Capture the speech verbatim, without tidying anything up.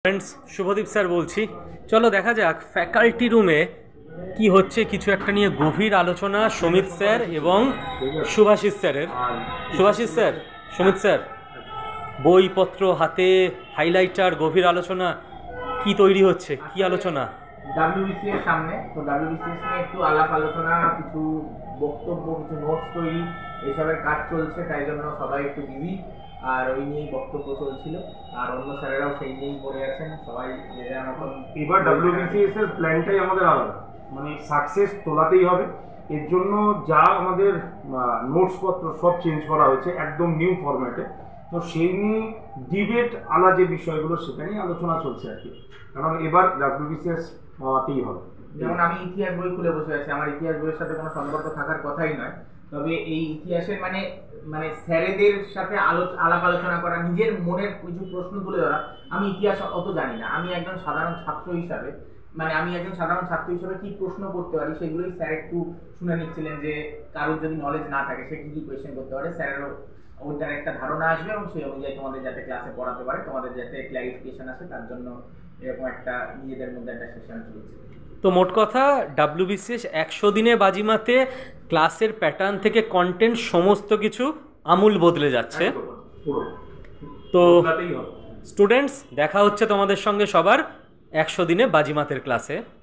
Friends, Subhadip sir বলছি। চলো দেখা যাক ফ্যাকাল্টি রুমে কি হচ্ছে, কিছু একটা নিয়ে গভীর আলোচনা সুমিত স্যার এবং শুভাশিস স্যারের। শুভাশিস স্যার, সুমিত স্যার, বইপত্র হাতে, হাইলাইটার, গভীর আলোচনা, কি তৈরি হচ্ছে, কি আলোচনা? ডাব্লিউবিসি এর সামনে তো ডাব্লিউবিসিএস নিয়ে একটু আলাপ আলোচনা, কিছু বক্তব্য, কিছু নোটস তৈরি, এইসবের কাজ চলছে, তাই জন্য সবাই একটু বিজি। আর ওই নিয়েই বক্তব্য চলছিল, আর অন্য স্যারেরাও সেই নিয়েই পড়ে আছেন, সবাই যে যার মতন। এবার ডাব্লিউবিসিএস এর প্ল্যানটাই আমাদের আলাদা, মানে সাকসেস তোলাতেই হবে। এর জন্য যা আমাদের নোটসপত্র সব চেঞ্জ করা হয়েছে একদম নিউ ফরম্যাটে। তো সেই নিয়ে ডিবেট আলা যে বিষয়গুলো সেটা নিয়ে আলোচনা চলছে আর কি, কারণ এবার ডাব্লিউবিসিএস পাওয়াতেই হবে। যেমন আমি ইতিহাস বই খুলে বসে আছি, আমার ইতিহাস বইয়ের সাথে কোনো সম্পর্ক থাকার কথাই নয়, তবে এই ইতিহাসের মানে মানে স্যারেদের সাথে আলো আলাপ আলোচনা করা, নিজের মনের কিছু প্রশ্ন তুলে ধরা। আমি ইতিহাস অত জানি না, আমি একজন সাধারণ ছাত্র হিসাবে মানে আমি একজন সাধারণ ছাত্র হিসাবে কি প্রশ্ন করতে পারি সেগুলোই স্যার একটু শুনে নিচ্ছিলেন, যে কারোর যদি নলেজ না থাকে সে কি কি কোয়েশ্চেন করতে পারে, স্যারেরও ওইটার একটা ধারণা আসবে এবং সেই অনুযায়ী তোমাদের যাতে ক্লাসে পড়াতে পারে, তোমাদের যাতে ক্ল্যারিফিকেশন আসে, তার জন্য এরকম একটা নিজেদের মধ্যে একটা সেশন চলছে। তো মোট কথা ডাব্লিউবিসিএস একশো দিনে বাজিমাতে ক্লাসের প্যাটার্ন থেকে কন্টেন্ট সমস্ত কিছু আমূল বদলে যাচ্ছে। তো স্টুডেন্টস, দেখা হচ্ছে তোমাদের সঙ্গে সবার একশো দিনে বাজিমাতের ক্লাসে।